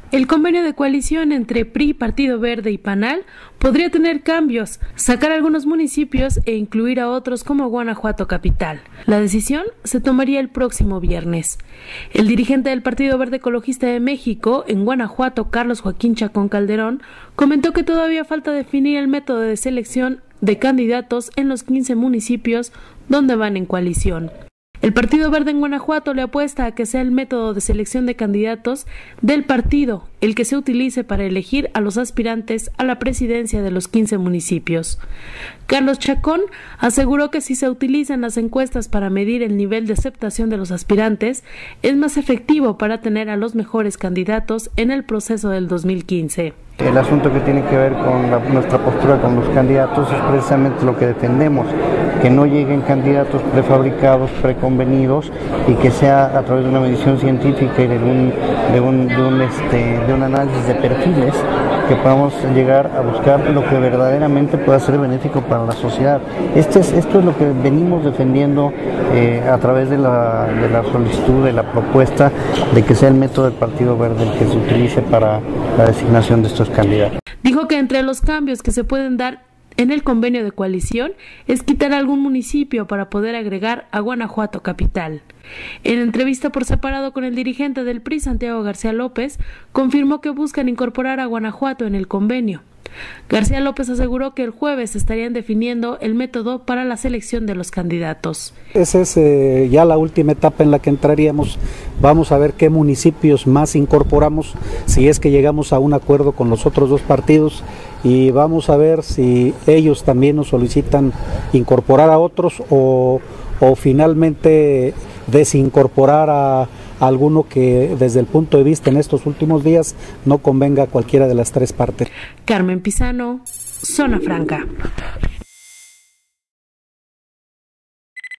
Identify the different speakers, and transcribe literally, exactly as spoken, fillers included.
Speaker 1: El convenio de coalición entre P R I, Partido Verde y Panal podría tener cambios, sacar algunos municipios e incluir a otros como Guanajuato capital. La decisión se tomaría el próximo viernes. El dirigente del Partido Verde Ecologista de México en Guanajuato, Carlos Joaquín Chacón Calderón, comentó que todavía falta definir el método de selección de candidatos en los quince municipios donde van en coalición. El Partido Verde en Guanajuato le apuesta a que sea el método de selección de candidatos del partido el que se utilice para elegir a los aspirantes a la presidencia de los quince municipios. Carlos Chacón aseguró que si se utilizan las encuestas para medir el nivel de aceptación de los aspirantes, es más efectivo para tener a los mejores candidatos en el proceso del dos mil quince.
Speaker 2: El asunto que tiene que ver con la, nuestra postura con los candidatos es precisamente lo que defendemos, que no lleguen candidatos prefabricados, preconvenidos y que sea a través de una medición científica y de un, de un, de un, este, de un análisis de perfiles que podamos llegar a buscar lo que verdaderamente pueda ser benéfico para la sociedad. Este es, esto es lo que venimos defendiendo eh, a través de la, de la solicitud, de la propuesta de que sea el método del Partido Verde el que se utilice para la designación de estos candidatos.
Speaker 1: Dijo que entre los cambios que se pueden dar en el convenio de coalición es quitar algún municipio para poder agregar a Guanajuato capital. En entrevista por separado con el dirigente del P R I, Santiago García López, confirmó que buscan incorporar a Guanajuato en el convenio. García López aseguró que el jueves estarían definiendo el método para la selección de los candidatos.
Speaker 3: Esa es eh, ya la última etapa en la que entraríamos. Vamos a ver qué municipios más incorporamos, si es que llegamos a un acuerdo con los otros dos partidos, y vamos a ver si ellos también nos solicitan incorporar a otros o, o finalmente desincorporar a alguno que desde el punto de vista en estos últimos días no convenga a cualquiera de las tres partes.
Speaker 1: Carmen Pizano, Zona Franca.